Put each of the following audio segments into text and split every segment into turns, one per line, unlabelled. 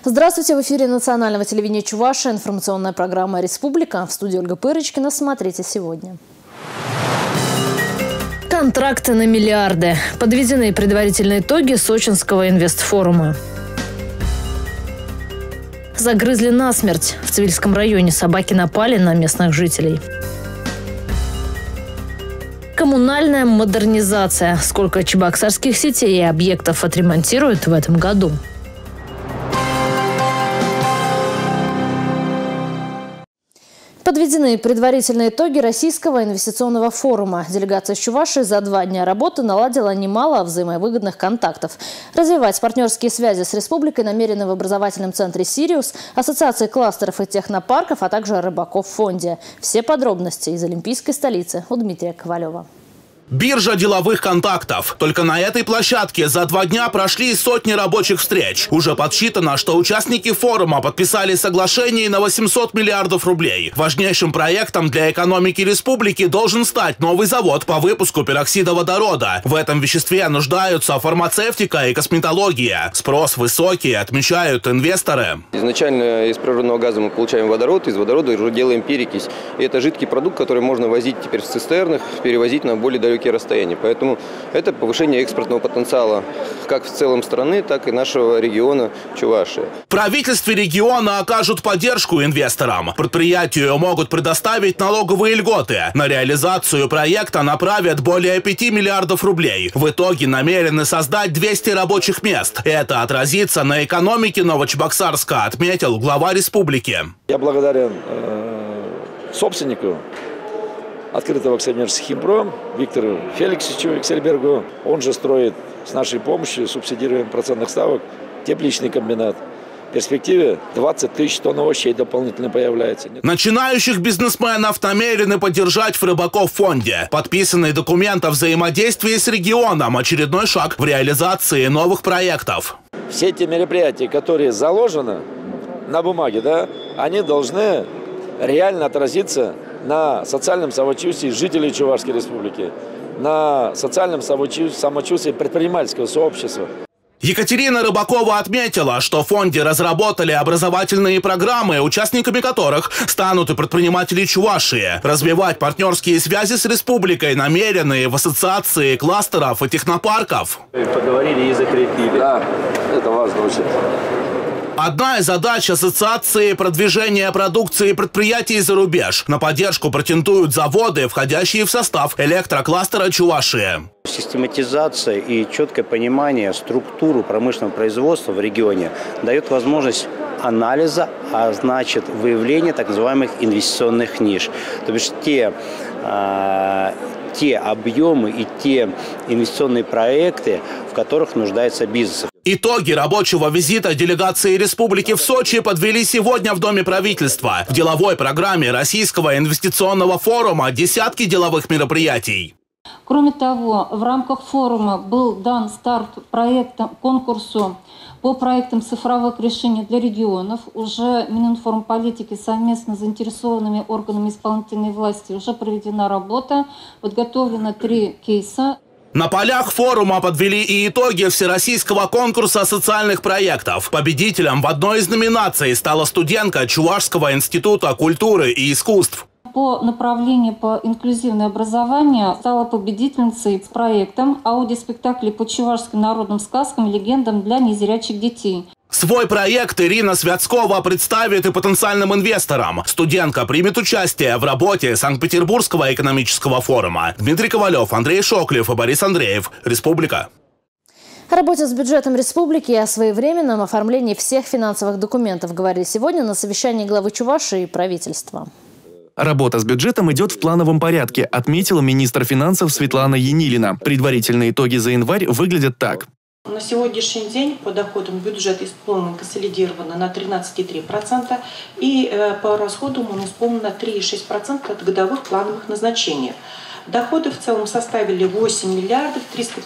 Здравствуйте! В эфире национального телевидения Чувашия. Информационная программа «Республика». В студии Ольга Пырочкина. Смотрите сегодня. Контракты на миллиарды. Подведены предварительные итоги Сочинского инвестфорума. Загрызли насмерть. В Цивильском районе собаки напали на местных жителей. Коммунальная модернизация. Сколько чебоксарских сетей и объектов отремонтируют в этом году? Подведены предварительные итоги Российского инвестиционного форума. Делегация из Чувашии за 2 дня работы наладила немало взаимовыгодных контактов. Развивать партнерские связи с республикой намерены в образовательном центре «Сириус», Ассоциации кластеров и технопарков, а также рыбаков в фонде. Все подробности из олимпийской столицы у Дмитрия Ковалева.
Биржа деловых контактов. Только на этой площадке за 2 дня прошли сотни рабочих встреч. Уже подсчитано, что участники форума подписали соглашение на 800 миллиардов рублей. Важнейшим проектом для экономики республики должен стать новый завод по выпуску пероксида водорода. В этом веществе нуждаются фармацевтика и косметология. Спрос высокий, отмечают инвесторы.
Изначально из природного газа мы получаем водород, из водорода уже делаем перекись. И это жидкий продукт, который можно возить теперь в цистернах, перевозить на более далекие расстояния. Поэтому это повышение экспортного потенциала как в целом страны, так и нашего региона Чувашия.
В правительстве региона окажут поддержку инвесторам. Предприятию могут предоставить налоговые льготы. На реализацию проекта направят более 5 миллиардов рублей. В итоге намерены создать 200 рабочих мест. Это отразится на экономике Новочебоксарска, отметил глава республики.
Я благодарен собственнику открытого акционерства «Химпром» Виктору Феликсовичу Эксельбергу. Он же строит с нашей помощью, субсидируем процентных ставок, тепличный комбинат. В перспективе 20 тысяч тонн овощей дополнительно появляется.
Начинающих бизнесменов намерены поддержать в рыбаков фонде. Подписанный документ о взаимодействии с регионом – очередной шаг в реализации новых проектов.
Все те мероприятия, которые заложены на бумаге, они должны реально отразиться на социальном самочувствии жителей Чувашской республики, на социальном самочувствии предпринимательского сообщества.
Екатерина Рыбакова отметила, что в фонде разработали образовательные программы, участниками которых станут и предприниматели Чувашии. Развивать партнерские связи с республикой намерены в ассоциации кластеров и технопарков.
Поговорили и закрепили. Да, это важно очень.
Одна из задач ассоциации – продвижение продукции предприятий за рубеж. На поддержку претендуют заводы, входящие в состав электрокластера Чувашии.
Систематизация и четкое понимание структуры промышленного производства в регионе дает возможность анализа, а значит выявления так называемых инвестиционных ниш. То есть те объемы и те инвестиционные проекты, в которых нуждается бизнес.
Итоги рабочего визита делегации республики в Сочи подвели сегодня в Доме правительства. В деловой программе Российского инвестиционного форума десятки деловых мероприятий.
Кроме того, в рамках форума был дан старт конкурсу по проектам цифровых решений для регионов. Уже Мининформполитики совместно с заинтересованными органами исполнительной власти уже проведена работа, подготовлено 3 кейса.
На полях форума подвели и итоги всероссийского конкурса социальных проектов. Победителем в одной из номинаций стала студентка Чувашского института культуры и искусств.
По направлению по инклюзивное образование стала победительницей с проектом аудиоспектакли по чувашским народным сказкам и легендам для незрячих детей.
Свой проект Ирина Святскова представит и потенциальным инвесторам. Студентка примет участие в работе Санкт-Петербургского экономического форума. Дмитрий Ковалев, Андрей Шоклев и Борис Андреев. Республика.
О работе с бюджетом республики и о своевременном оформлении всех финансовых документов говорили сегодня на совещании главы Чувашии и правительства.
Работа с бюджетом идет в плановом порядке, отметила министр финансов Светлана Енилина. Предварительные итоги за январь выглядят так.
На сегодняшний день по доходам бюджет исполнен консолидированно на 13,3% и по расходам он исполнен на 3,6% от годовых плановых назначений. Доходы в целом составили 8 миллиардов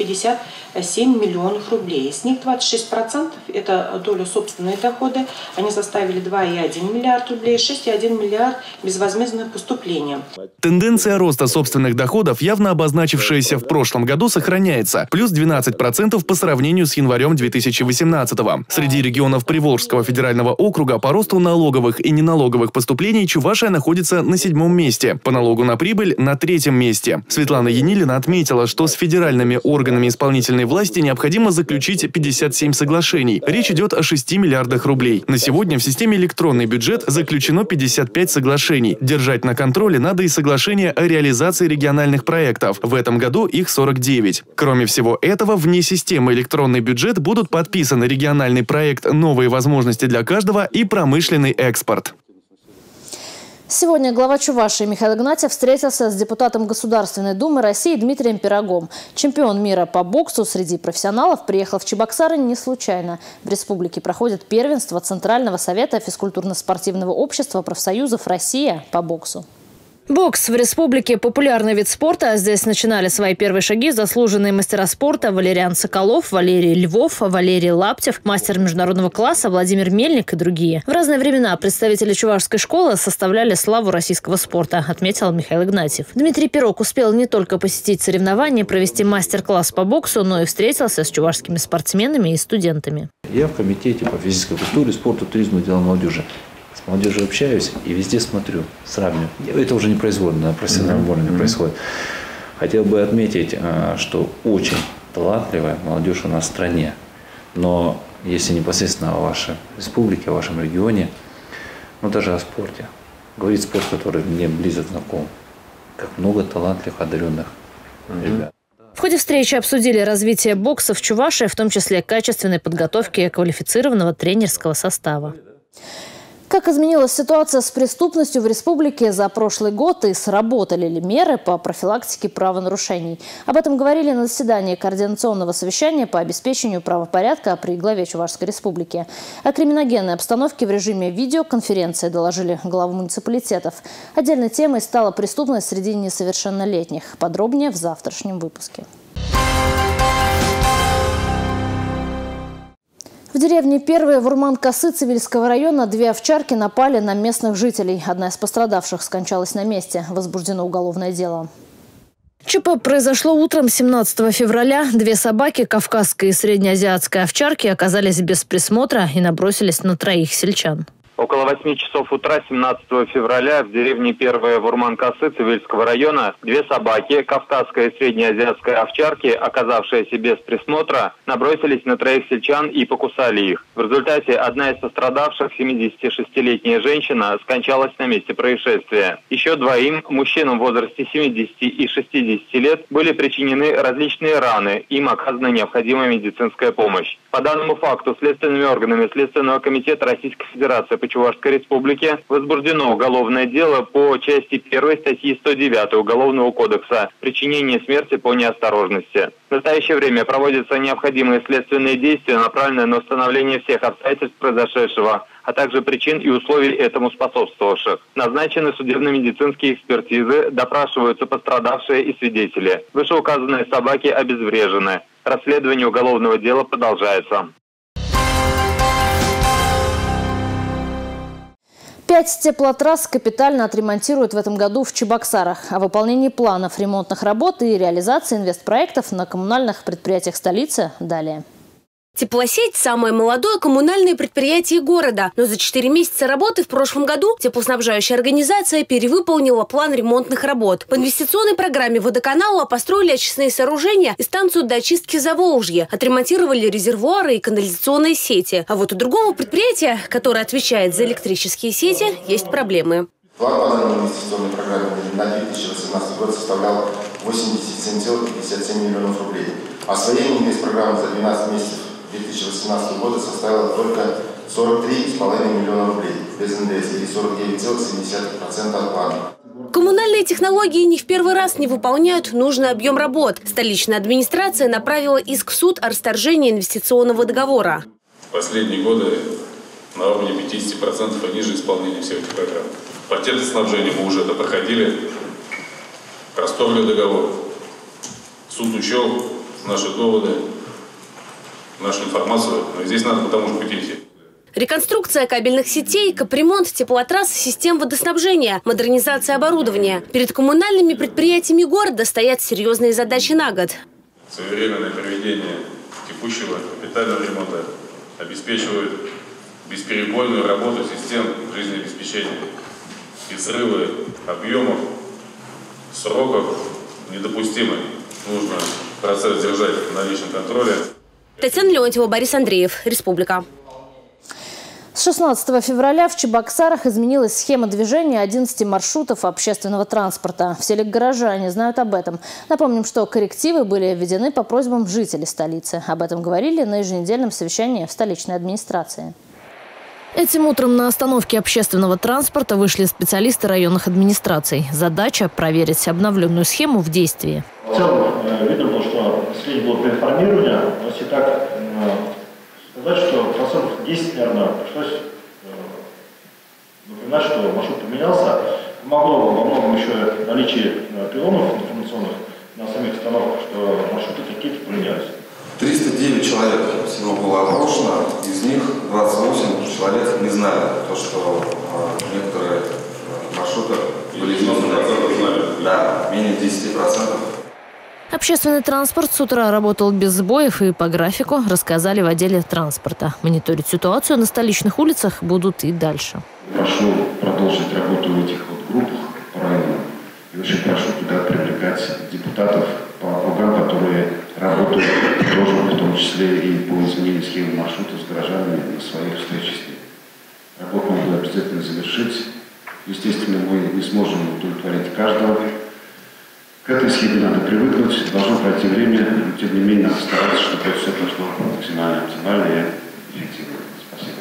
357 миллионов рублей. Из них 26% – это доля собственные доходы. Они составили 2,1 миллиард рублей, 6,1 миллиард безвозмездных поступления.
Тенденция роста собственных доходов, явно обозначившаяся в прошлом году, сохраняется. Плюс 12% по сравнению с январем 2018-го. Среди регионов Приволжского федерального округа по росту налоговых и неналоговых поступлений Чувашия находится на 7-м месте. По налогу на прибыль на 3-м месте. Светлана Енилина отметила, что с федеральными органами исполнительной власти необходимо заключить 57 соглашений. Речь идет о 6 миллиардах рублей. На сегодня в системе электронный бюджет заключено 55 соглашений. Держать на контроле надо и соглашения о реализации региональных проектов. В этом году их 49. Кроме всего этого, вне системы электронный бюджет будут подписаны региональный проект «Новые возможности для каждого» и промышленный экспорт.
Сегодня глава Чувашии Михаил Игнатьев встретился с депутатом Государственной Думы России Дмитрием Пирогом. Чемпион мира по боксу среди профессионалов приехал в Чебоксары не случайно. В республике проходит первенство Центрального совета физкультурно-спортивного общества профсоюзов «Россия» по боксу. Бокс в республике – популярный вид спорта. Здесь начинали свои первые шаги заслуженные мастера спорта Валериан Соколов, Валерий Львов, Валерий Лаптев, мастер международного класса Владимир Мельник и другие. В разные времена представители чувашской школы составляли славу российского спорта, отметил Михаил Игнатьев. Дмитрий Пирог успел не только посетить соревнования, провести мастер-класс по боксу, но и встретился с чувашскими спортсменами и студентами.
Я в комитете по физической культуре, спорту, туризму и делам молодежи. С молодежью общаюсь и везде смотрю, сравниваю. Это уже не производно, на профессиональном уровне происходит. Хотел бы отметить, что очень талантливая молодежь у нас в стране. Но если непосредственно о вашей республике, о вашем регионе, ну даже о спорте, говорит спорт, который мне близок знаком, как много талантливых, одаренных ребят.
В ходе встречи обсудили развитие бокса в Чувашии, в том числе качественной подготовки квалифицированного тренерского состава. Как изменилась ситуация с преступностью в республике за прошлый год и сработали ли меры по профилактике правонарушений? Об этом говорили на заседании Координационного совещания по обеспечению правопорядка при главе Чувашской республики. О криминогенной обстановке в режиме видеоконференции доложили главы муниципалитетов. Отдельной темой стала преступность среди несовершеннолетних. Подробнее в завтрашнем выпуске. В деревне Первые Вурман-Косы Цивильского района 2 овчарки напали на местных жителей. Одна из пострадавших скончалась на месте. Возбуждено уголовное дело. ЧП произошло утром 17 февраля. 2 собаки, кавказская и среднеазиатская овчарки, оказались без присмотра и набросились на 3 сельчан.
Около 8 часов утра 17 февраля в деревне Первые Вурман-Косы Цивильского района 2 собаки, кавказская и среднеазиатская овчарки, оказавшиеся без присмотра, набросились на 3 сельчан и покусали их. В результате одна из пострадавших, 76-летняя женщина, скончалась на месте происшествия. Еще 2 мужчинам в возрасте 70 и 60 лет, были причинены различные раны, им оказана необходимая медицинская помощь. По данному факту следственными органами Следственного комитета Российской Федерации по Чувашской Республике возбуждено уголовное дело по части 1 статьи 109 Уголовного кодекса «Причинение смерти по неосторожности». В настоящее время проводятся необходимые следственные действия, направленные на установление всех обстоятельств произошедшего, а также причин и условий этому способствовавших. Назначены судебно-медицинские экспертизы, допрашиваются пострадавшие и свидетели. Вышеуказанные собаки обезврежены. Расследование уголовного дела продолжается.
5 теплотрасс капитально отремонтируют в этом году в Чебоксарах. О выполнении планов ремонтных работ и реализации инвестпроектов на коммунальных предприятиях столицы далее.
Теплосеть – самое молодое коммунальное предприятие города. Но за 4 месяца работы в прошлом году теплоснабжающая организация перевыполнила план ремонтных работ. По инвестиционной программе водоканала построили очистные сооружения и станцию для очистки Заволжья, отремонтировали резервуары и канализационные сети. А вот у другого предприятия, которое отвечает за электрические сети, есть проблемы.
План по данной инвестиционной программе на 2018 год составлял 87,57 миллионов рублей. Освоение инвестпрограммы за 12 месяцев 2018 года составило только 43,5 миллиона рублей, без НДС, или 49,7% от плана.
Коммунальные технологии не в первый раз не выполняют нужный объем работ. Столичная администрация направила иск в суд о расторжении инвестиционного договора.
В последние годы на уровне 50% и ниже исполнения всех этих программ. По теплоснабжению мы уже это проходили. расторгли договор. Суд учел наши доводы, нашу информацию. Но здесь надо по тому же пути идти.
Реконструкция кабельных сетей, капремонт теплотрасс, систем водоснабжения, модернизация оборудования. Перед коммунальными предприятиями города стоят серьезные задачи на год.
Своевременное проведение текущего капитального ремонта обеспечивает бесперебойную работу систем жизнеобеспечения. И взрывы объемов, сроков недопустимы. Нужно процесс держать на личном контроле.
Татьяна Леонтьева, Борис Андреев, Республика.
С 16 февраля в Чебоксарах изменилась схема движения 11 маршрутов общественного транспорта. Все ли горожане знают об этом? Напомним, что коррективы были введены по просьбам жителей столицы. Об этом говорили на еженедельном совещании в столичной администрации. Этим утром на остановке общественного транспорта вышли специалисты районных администраций. Задача – проверить обновленную схему в действии.
В целом, видно было, что последний было проинформирование. Но если так сказать, что процентов 10, наверное, пришлось напоминать, что маршрут поменялся. Помогло во многом еще наличие пилонов информационных на самих остановках, что маршруты какие-то поменялись.
309 человек всего было опрошено, из них 28 человек не знали то, что некоторые маршруты были изменены. Да, менее 10%.
Общественный транспорт с утра работал без сбоев и по графику, рассказали в отделе транспорта. Мониторить ситуацию на столичных улицах будут и дальше.
Прошу продолжить работу в этих группах по району. И очень прошу туда привлекать депутатов по округам, которые работают тоже, в том числе и по изменению схемы маршрута с горожанами на своих встречах с ними. Работу надо обязательно завершить. Естественно, мы не сможем удовлетворить каждого. К этой схеме надо привыкнуть, должно пройти время, но тем не менее надо стараться, чтобы это все прошло максимально оптимально и эффективно. Спасибо.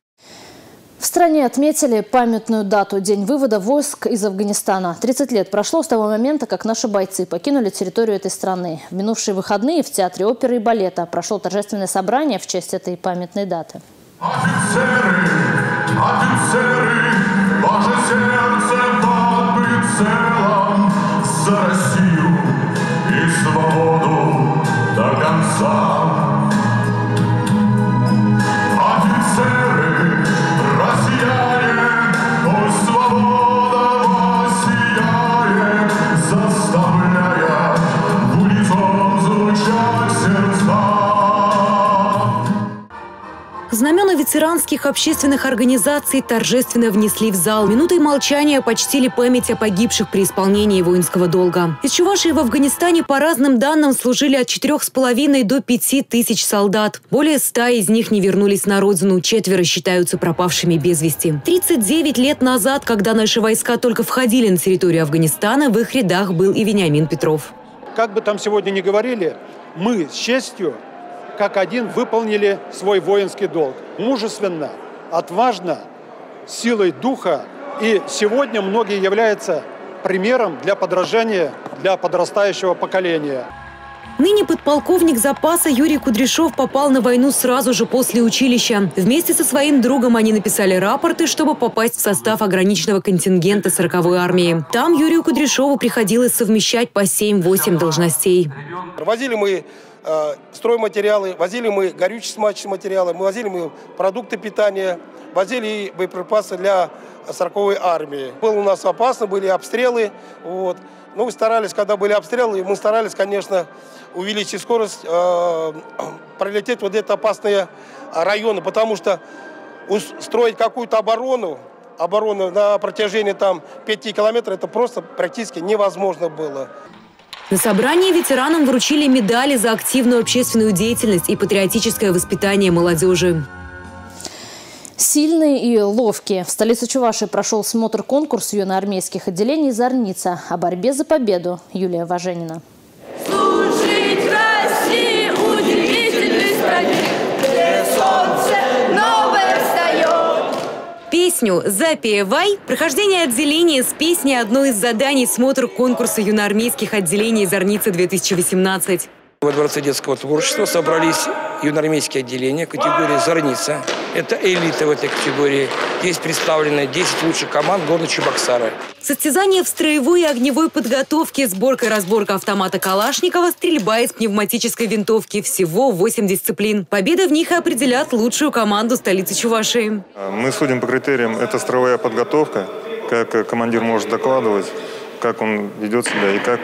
В стране отметили памятную дату – День вывода войск из Афганистана. 30 лет прошло с того момента, как наши бойцы покинули территорию этой страны. В минувшие выходные в Театре оперы и балета прошло торжественное собрание в честь этой памятной даты.
Офицеры, офицеры, ваше сердце под прицелом за Россию и свободу до конца. Офицеры, россияне, пусть свобода воссияет, заставляя в унисон звучать сердца.
Знамена ветеранских общественных организаций торжественно внесли в зал. Минутой молчания почтили память о погибших при исполнении воинского долга. Из Чувашии в Афганистане по разным данным служили от 4,5 до 5 тысяч солдат. Более 100 из них не вернулись на родину, 4 считаются пропавшими без вести. 39 лет назад, когда наши войска только входили на территорию Афганистана, в их рядах был и Вениамин Петров.
Как бы там сегодня ни говорили, мы с честью как один выполнили свой воинский долг. Мужественно, отважно, силой духа. И сегодня многие являются примером для подражания для подрастающего поколения.
Ныне подполковник запаса Юрий Кудряшов попал на войну сразу же после училища. Вместе со своим другом они написали рапорты, чтобы попасть в состав ограниченного контингента 40-й армии. Там Юрию Кудряшову приходилось совмещать по 7-8 должностей.
Возили мы стройматериалы, возили мы горюче-смазочные материалы, возили мы продукты питания, возили боеприпасы для 40-й армии. Было у нас опасно, были обстрелы. Вот. Ну, мы старались, когда были обстрелы, мы старались, конечно, увеличить скорость, пролететь вот эти опасные районы, потому что строить какую-то оборону на протяжении там 5 километров, это просто практически невозможно было.
На собрании ветеранам вручили медали за активную общественную деятельность и патриотическое воспитание молодежи.
Сильные и ловкие. В столице Чувашии прошел смотр-конкурс юноармейских отделений «Зорница». О борьбе за победу. Юлия Важенина.
Служить России удивительной стране, где солнце новое встает.
Песню «Запевай» – прохождение отделения с песней – одно из заданий смотр-конкурса юноармейских отделений «Зорница-2018».
Во Дворце детского творчества собрались юноармейские отделения категории «Зорница». Это элита в этой категории. Здесь представлены 10 лучших команд города Чебоксары.
Состязания в строевой и огневой подготовке, сборка и разборка автомата Калашникова, стрельба из пневматической винтовки. Всего 8 дисциплин. Победы в них определят лучшую команду столицы Чувашии.
Мы судим по критериям. Это строевая подготовка, как командир может докладывать, как он ведет себя и как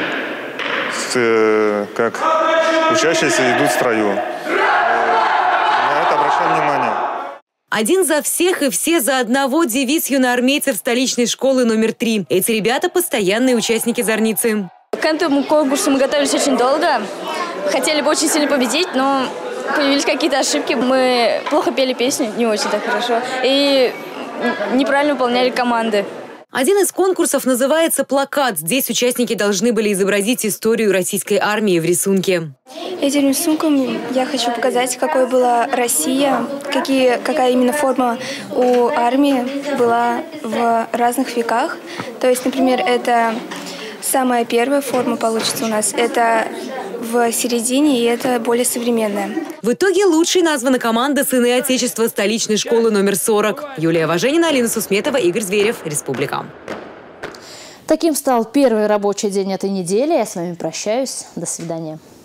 учащиеся идут в строю. На это обращаем внимание.
Один за всех и все за одного — девиз юноармейцев столичной школы номер 3. Эти ребята – постоянные участники «Зорницы».
К этому конкурсу мы готовились очень долго. Хотели бы очень сильно победить, но появились какие-то ошибки. Мы плохо пели песню, не очень так хорошо, и неправильно выполняли команды.
Один из конкурсов называется «Плакат». Здесь участники должны были изобразить историю российской армии в рисунке.
Этим рисунком я хочу показать, какой была Россия, какая именно форма у армии была в разных веках. То есть, например, это самая первая форма получится у нас. Это в середине, и это более современная.
В итоге лучшей названа команда «Сыны Отечества» столичной школы номер 40. Юлия Важенина, Алина Сусметова, Игорь Зверев. Республика.
Таким стал первый рабочий день этой недели. Я с вами прощаюсь. До свидания.